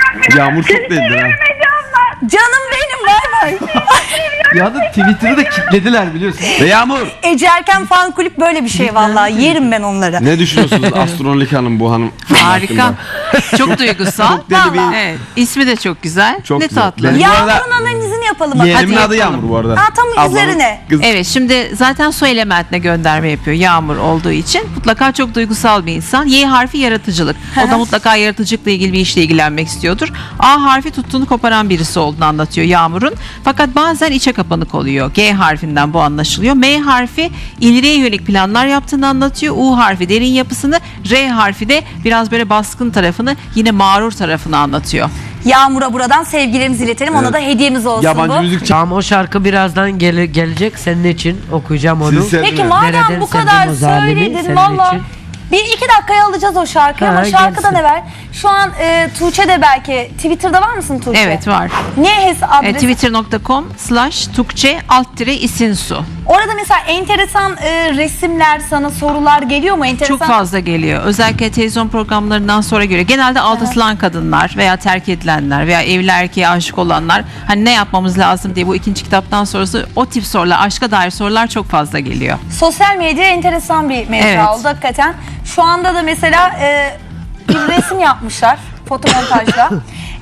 Yağmur çok değildir ha. Canım benim, bay bay. Ya da Twitter'ı da kilitlediler biliyorsun. Ve Yağmur. Ece Erken fan kulüp böyle bir şey vallahi. Yerim ben onları. Ne düşünüyorsunuz Astronolik Hanım bu hanım? Harika. Çok duygusal. Çok deli bir... Evet. İsmi de çok güzel. Çok ne güzel. tatlı. Benim- Bu arada- Yağmur'un analizini yapalım. Hadi Yeğenimin adı yapalım. Yağmur bu arada. Ha, tam Ablamın üzerine. kız- Evet, şimdi zaten soy elementine gönderme yapıyor Yağmur olduğu için. Mutlaka çok duygusal bir insan. Y harfi yaratıcılık. O da mutlaka yaratıcılıkla ilgili bir işle ilgilenmek istiyordur. A harfi tuttuğunu koparan birisi olduğunu anlatıyor Yağmur'un. Fakat bazen içe kapanık oluyor. G harfinden bu anlaşılıyor. M harfi ileriye yönelik planlar yaptığını anlatıyor. U harfi derin yapısını, R harfi de biraz böyle baskın tarafını, yine mağrur tarafını anlatıyor. Yağmur'a buradan sevgilerimizi iletelim. Ona Evet. da hediyemiz olsun Yabancı bu. müzik Tamam, o şarkı birazdan gelecek senin için, okuyacağım onu. Sizi sevdim Peki ben. madem Nereden bu sevdim kadar o zalimi, söyledin senin valla. için. Bir iki dakikaya alacağız o şarkıyı Ha, ama şarkıdan gelsin. evvel şu an Tuğçe de belki Twitter'da var mısın Tuğçe? Evet, var. Ne adresi? twitter.com/tukçe_isinsu. Orada mesela enteresan resimler, sana sorular geliyor mu? Enteresan. Çok fazla geliyor. Özellikle televizyon programlarından sonra göre. Genelde aldatılan kadınlar veya terk edilenler veya evli erkeğe aşık olanlar, hani ne yapmamız lazım diye bu ikinci kitaptan sonrası o tip sorular, aşka dair sorular çok fazla geliyor. Sosyal medya enteresan bir mecra Evet. oldu hakikaten. Şu anda da mesela bir resim yapmışlar fotomontajla.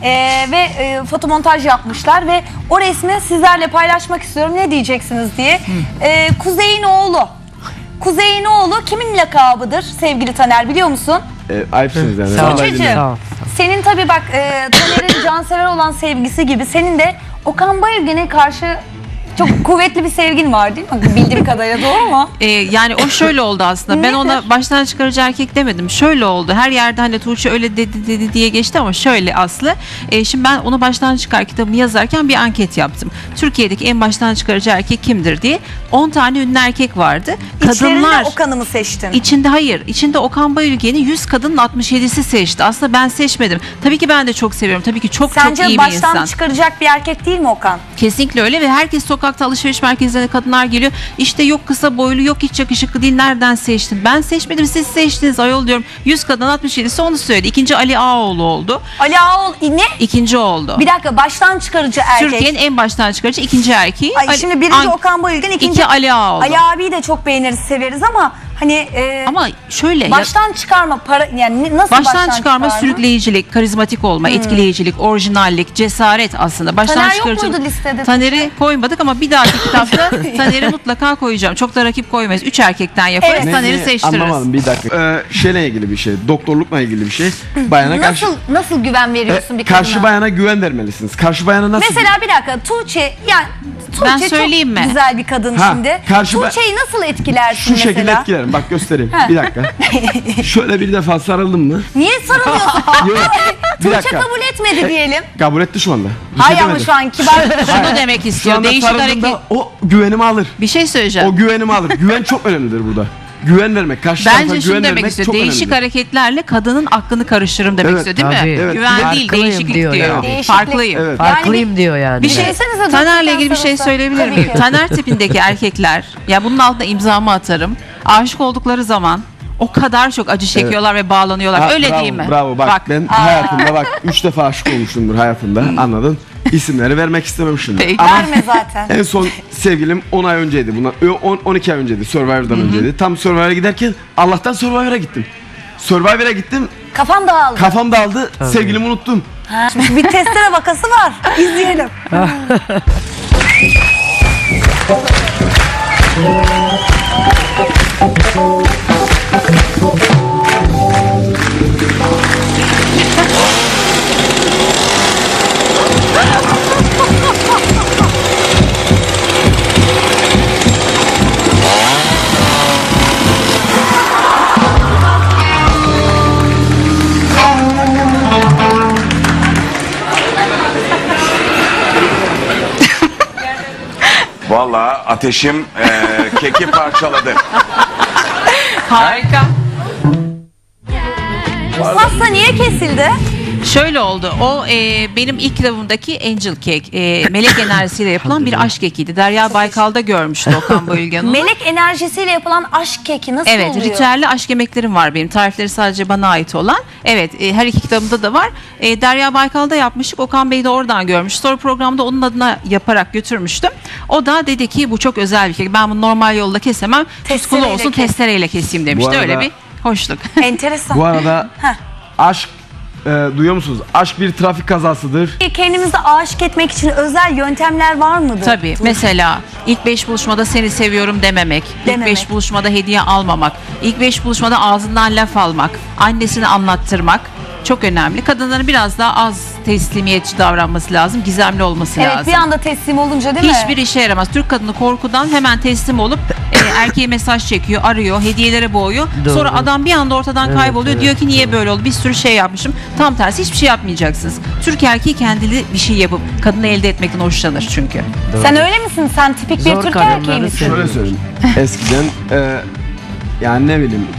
Fotomontaj yapmışlar ve o resmi sizlerle paylaşmak istiyorum. Ne diyeceksiniz diye. Kuzey'in oğlu. Kuzey'in oğlu kimin lakabıdır sevgili Taner, biliyor musun? Ayıpsınız yani. Sağ ol. Vallahi Tuğçe'cim, billahi. Sağ ol. senin tabii bak Taner'in cansever olan sevgisi gibi senin de Okan Bayülgen'e karşı çok kuvvetli bir sevgin var değil mi? Bildiğim kadarıyla, doğru mu? Yani o şöyle oldu aslında. Ben ona baştan çıkarıcı erkek demedim. Şöyle oldu. Her yerde hani Tuğçe öyle dedi diye geçti ama şöyle Aslı. Şimdi ben onu baştan çıkar kitabımı yazarken bir anket yaptım. Türkiye'deki en baştan çıkarıcı erkek kimdir diye. 10 tane ünlü erkek vardı. İçlerinde Okan'ı mı seçtin? İçinde Okan Bayülgen'i 100 kadının 67'si seçti. Aslında ben seçmedim. Tabii ki ben de çok seviyorum. Tabii ki çok Sence iyi bir baştan insan. çıkaracak bir erkek değil mi Okan? Kesinlikle öyle ve herkes sokakta, alışveriş merkezlerine kadınlar geliyor. İşte yok kısa boylu, yok hiç yakışıklı değil. Nereden seçtin? Ben seçmedim, siz seçtiniz ayol diyorum. 100 kadın 67'si onu söyledi. İkinci Ali Ağaoğlu oldu. Ali Ağaoğlu ne? İkinci oldu. Bir dakika, baştan çıkarıcı erkek. Türkiye'nin en baştan çıkarıcı ikinci erkeği. Ay, şimdi birinci Okan Bayülgen, ikinci Ali Ağaoğlu. Ali abiyi de çok beğeniriz, severiz ama hani Ama şöyle baştan çıkarma para, yani nasıl baştan çıkarma, sürükleyicilik, karizmatik olma, etkileyicilik, orijinallik, cesaret aslında. Baştan Taner yok çıkarıcı. muydu listede? Taner'i koymadık ama bir dahaki kitapta Taner'i mutlaka koyacağım. Çok da rakip koymayız. 3 erkekten yaparız. Evet. Taner'i Ne? seçtiririz. Anlamadım, bir dakika. Şeyle ilgili bir şey. Doktorlukla ilgili bir şey. Bayana karşı... Nasıl güven veriyorsun bir kadına? Karşı bayana güven vermelisiniz. Karşı bayana nasıl... Mesela bir dakika, Tuğçe, yani Tuğçe Ben söyleyeyim çok mi? güzel bir kadın Ha, şimdi. karşı Tuğçe'yi nasıl etkilersin Şu mesela? şekilde etkilerim. Bak göstereyim. Bir dakika. Şöyle bir defa sarıldım mı? Niye sarılıyorsun? Yok. Bir Tuğçe dakika. kabul etmedi diyelim. Kabul etti şu anda. Bir Hayır ama demedi. şu an kibar. Şunu demek Şu istiyor. anda Değişik hareket. sarıldığımda o güvenimi alır. Bir şey söyleyeceğim. O güvenimi alır. Güven çok önemlidir burada. Güven vermek. Karşı tarafa Bence şunu güven demek vermek istiyor. çok Değişik önemlidir. hareketlerle kadının aklını karıştırırım demek Evet, istiyor değil mi? tabii. Evet. Güven değil, Farklıyım değişiklik diyor diyor. yani. Değişiklik. Farklıyım. Evet. Farklıyım diyor yani. Bir şey Söylesenize, Taner'le durduktan ilgili bir şey sonra. söyleyebilir Tabii miyim? ki. Taner tipindeki erkekler, ya bunun altına imzamı atarım. Aşık oldukları zaman o kadar çok acı çekiyorlar ve bağlanıyorlar. Ha, Öyle bravo, değil mi? Bravo bak, ben hayatımda bak 3 defa aşık olmuşumdur hayatımda, anladın? İsimleri vermek istememişim. Peki. Ama Verme zaten. en son sevgilim 10 ay önceydi. Bundan 12 ay önceydi. Survivor'dan önceydi. Tam Survivor'a giderken Allah'tan Survivor'a gittim. Survivor'a gittim. Kafam dağıldı. Kafam dağıldı. Sevgilimi unuttum. Bir testere vakası var. İzleyelim. Vallahi ateşim keki parçaladı. Harika. Pasta niye kesildi? Şöyle oldu. O benim ilk kitabımdaki Angel Cake. Melek enerjisiyle yapılan bir aşk kekiydi. Derya Baykal'da görmüştü Okan Bayülgen onu. Melek enerjisiyle yapılan aşk keki nasıl Evet, oluyor? ritüelli aşk yemeklerim var benim. Tarifleri sadece bana ait olan. Evet, her iki kitabımda da var. Derya Baykal'da yapmıştık. Okan Bey de oradan görmüş. Sonra programda onun adına yaparak götürmüştüm. O da dedi ki bu çok özel bir kek. Ben bunu normal yolda kesemem. Tutkulu Testereyle olsun, kes. testereyle keseyim demişti. arada- Öyle bir hoşluk. Enteresan. Bu arada Heh. aşk duyuyor musunuz? Aşk bir trafik kazasıdır. Kendimize aşık etmek için özel yöntemler var mıdır? Tabii. Mesela ilk 5 buluşmada seni seviyorum dememek. İlk 5 buluşmada hediye almamak. İlk 5 buluşmada ağzından laf almak. Annesini anlattırmak. Çok önemli. Kadınların biraz daha az teslimiyetçi davranması lazım. Gizemli olması Evet, lazım. bir anda teslim olunca değil mi? Hiçbir işe yaramaz. Türk kadını korkudan hemen teslim olup erkeğe mesaj çekiyor, arıyor, hediyelere boğuyor. Doğru. Sonra adam bir anda ortadan Evet, kayboluyor. evet, Diyor ki niye böyle oldu? Bir sürü şey yapmışım. Tam tersi hiçbir şey yapmayacaksınız. Türk erkeği kendili bir şey yapıp kadını elde etmekten hoşlanır çünkü. Sen öyle misin? Sen tipik bir Zor Türk kadınları erkeği misin? seviyorum. Şöyle söyleyeyim. Eskiden yani ne bileyim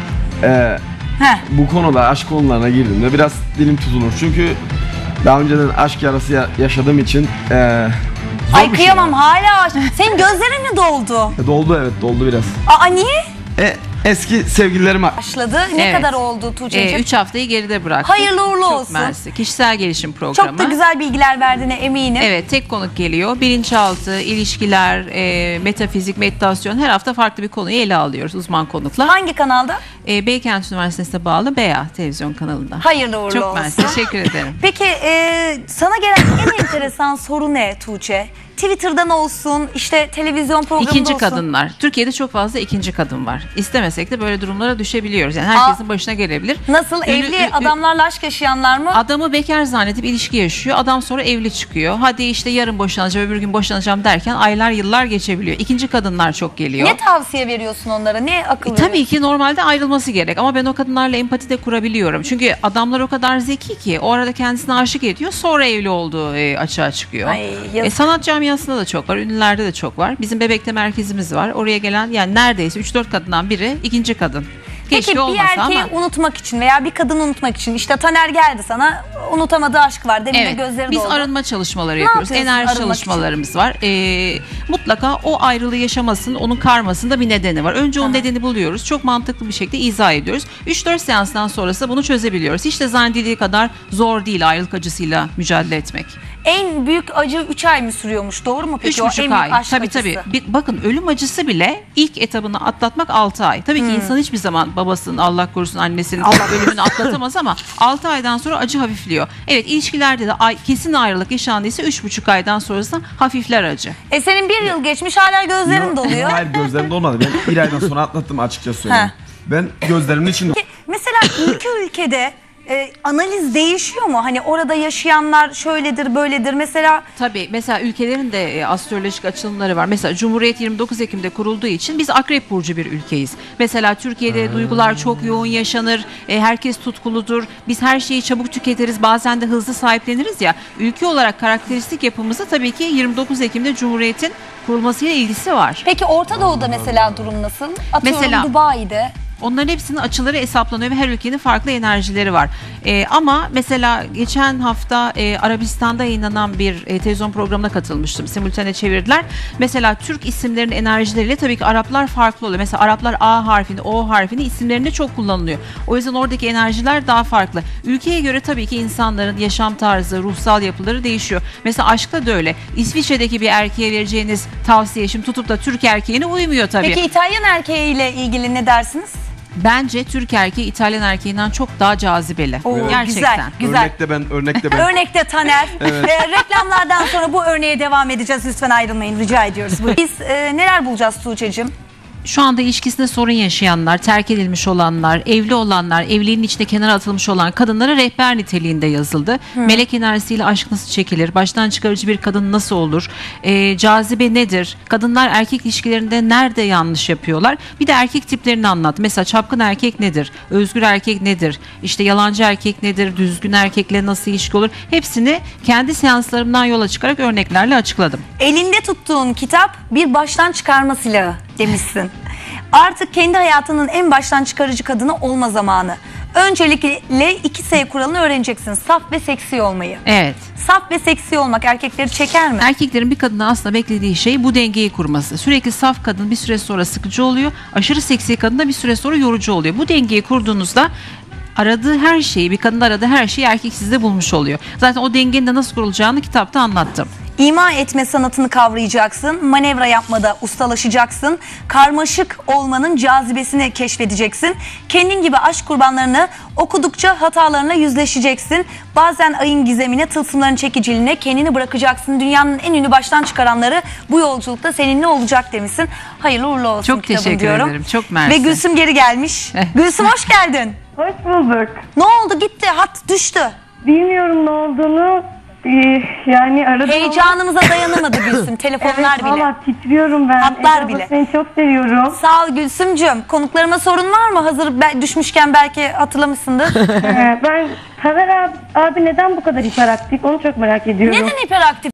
Heh. bu konuda aşk konularına girdiğimde biraz dilim tutulur. Çünkü daha önceden aşk yarası yaşadığım için zor Ay bir şey. kıyamam hala aşk. Senin gözlerin mi doldu? Doldu, evet, doldu biraz. Aa niye? Eski sevgililerime Başladı. Ne Evet. kadar oldu Tuğçe'ciğim? 3 haftayı geride bıraktık. Hayırlı uğurlu Çok olsun. mersi. Kişisel gelişim programı. Çok da güzel bilgiler verdiğine eminim. Evet, tek konuk geliyor. Bilinçaltı, ilişkiler, metafizik, meditasyon, her hafta farklı bir konuyu ele alıyoruz uzman konukla. Hangi kanalda? Beykent Üniversitesi'ne bağlı BEA televizyon kanalında. Hayırlı uğurlu Çok olsun. mersi, teşekkür ederim. Peki sana gelen en enteresan soru ne Tuğçe? Twitter'dan olsun, işte televizyon programında İkinci olsun. kadınlar. Türkiye'de çok fazla ikinci kadın var. İstemesek de böyle durumlara düşebiliyoruz. Yani herkesin başına gelebilir. Nasıl? Evli adamlarla aşk yaşayanlar mı? Adamı bekar zannedip ilişki yaşıyor. Adam sonra evli çıkıyor. Hadi işte yarın boşanacağım, öbür gün boşanacağım derken aylar yıllar geçebiliyor. İkinci kadınlar çok geliyor. Ne tavsiye veriyorsun onlara? Ne akıl Tabii ki normalde ayrılması gerek ama ben o kadınlarla empati de kurabiliyorum. Çünkü adamlar o kadar zeki ki o arada kendisine aşık ediyor, sonra evli olduğu açığa çıkıyor. Ay, yazık. Sanat camiasında da çok var, ünlülerde de çok var. Bizim Bebek'te merkezimiz var. Oraya gelen yani neredeyse 3-4 kadından biri ikinci kadın. Keşke Peki bir olmasa erkeği ama. unutmak için veya bir kadını unutmak için işte Taner geldi sana unutamadığı aşk var. Demin de Evet, gözleri biz doldu. arınma çalışmaları Ne yapıyoruz. yapıyorsun Enerji arınmak çalışmalarımız var. Mutlaka o ayrılığı yaşamasının, onun karmasında bir nedeni var. Önce o nedeni buluyoruz. Çok mantıklı bir şekilde izah ediyoruz. 3-4 seanstan sonrası da bunu çözebiliyoruz. Hiç de zannedildiği kadar zor değil ayrılık acısıyla mücadele etmek. En büyük acı 3 ay mı sürüyormuş? Doğru mu peki? O en 3,5 büyük ay. aşk Tabii acısı. tabii. Bakın ölüm acısı bile ilk etabını atlatmak 6 ay. Tabii ki insan hiçbir zaman babasının, Allah korusun annesinin ölümünü atlatamaz ama 6 aydan sonra acı hafifliyor. Evet, ilişkilerde de kesin ayrılık yaşandıysa 3,5 aydan sonrasında hafifler acı. Senin bir yıl geçmiş hala gözlerin doluyor. Hayır, gözlerim dolmadı. Ben bir aydan sonra atlattım, açıkça söyleyeyim. Ben gözlerimin içinde. Mesela iki ülkede analiz değişiyor mu? Hani orada yaşayanlar şöyledir, böyledir. Mesela Tabii mesela ülkelerin de astrolojik açılımları var. Mesela Cumhuriyet 29 Ekim'de kurulduğu için biz Akrep Burcu bir ülkeyiz. Mesela Türkiye'de duygular çok yoğun yaşanır. Herkes tutkuludur. Biz her şeyi çabuk tüketiriz. Bazen de hızlı sahipleniriz ya. Ülke olarak karakteristik yapımızda tabii ki 29 Ekim'de Cumhuriyet'in kurulmasıyla ilgisi var. peki Orta Doğu'da mesela durum nasıl? Atıyorum Mesela- Dubai'de. Onların hepsinin açıları hesaplanıyor ve her ülkenin farklı enerjileri var. Ama mesela geçen hafta Arabistan'da yayınlanan bir televizyon programına katılmıştım. Simultane çevirdiler. Mesela Türk isimlerinin enerjileriyle tabii ki Araplar farklı oluyor. Mesela Araplar A harfini, O harfini isimlerinde çok kullanılıyor. O yüzden oradaki enerjiler daha farklı. Ülkeye göre tabii ki insanların yaşam tarzı, ruhsal yapıları değişiyor. Mesela aşkta da öyle. İsviçre'deki bir erkeğe vereceğiniz tavsiye şimdi tutup da Türk erkeğine uymuyor tabii. Peki İtalyan erkeğiyle ilgili ne dersiniz? Bence Türk erkeği İtalyan erkeğinden çok daha cazibeli. Oo, Gerçekten. Güzel. Örnekte ben. Örnekte Taner. Reklamlardan sonra bu örneğe devam edeceğiz. Lütfen ayrılmayın. Rica ediyoruz. Buyurun. Biz neler bulacağız Tuğçe'cim? Şu anda ilişkisinde sorun yaşayanlar, terk edilmiş olanlar, evli olanlar, evliliğin içinde kenara atılmış olan kadınlara rehber niteliğinde yazıldı. Melek enerjisiyle aşk nasıl çekilir? Baştan çıkarıcı bir kadın nasıl olur? Cazibe nedir? Kadınlar erkek ilişkilerinde nerede yanlış yapıyorlar? Bir de erkek tiplerini anlat. Mesela çapkın erkek nedir? Özgür erkek nedir? İşte yalancı erkek nedir? Düzgün erkekle nasıl ilişki olur? Hepsini kendi seanslarımdan yola çıkarak örneklerle açıkladım. Elinde tuttuğun kitap bir baştan çıkarma silahı demişsin. Artık kendi hayatının en baştan çıkarıcı kadını olma zamanı. Öncelikle 2S kuralını öğreneceksin. Saf ve seksi olmayı. Evet. Saf ve seksi olmak erkekleri çeker mi? Erkeklerin bir kadına aslında beklediği şey bu dengeyi kurması. Sürekli saf kadın bir süre sonra sıkıcı oluyor. Aşırı seksi kadın da bir süre sonra yorucu oluyor. Bu dengeyi kurduğunuzda aradığı her şeyi, bir kadında aradığı her şeyi erkek sizde bulmuş oluyor. Zaten o dengenin de nasıl kurulacağını kitapta anlattım. İma etme sanatını kavrayacaksın. Manevra yapmada ustalaşacaksın. Karmaşık olmanın cazibesini keşfedeceksin. Kendin gibi aşk kurbanlarını okudukça hatalarına yüzleşeceksin. Bazen ayın gizemine, tılsımların çekiciliğine kendini bırakacaksın. Dünyanın en ünlü baştan çıkaranları bu yolculukta seninle olacak demişsin. Hayırlı uğurlu olsun Çok kitabın teşekkür diyorum. ederim. Çok mersi. Ve Gülsüm geri gelmiş. Gülsüm hoş geldin. Hoş bulduk. Ne oldu, gitti, hat düştü. Bilmiyorum ne olduğunu. Yani aradım. Heyecanımıza dayanamadı Gülsüm. Evet, Telefonlar bile. valla titriyorum ben. Hatlar Eda, bile. seni çok seviyorum. Sağ ol Gülsümcüğüm. Konuklarıma sorun var mı? Hazır düşmüşken belki hatırlamışsındır. Ben Taner abi neden bu kadar hiperaktif onu çok merak ediyorum. Neden hiperaktif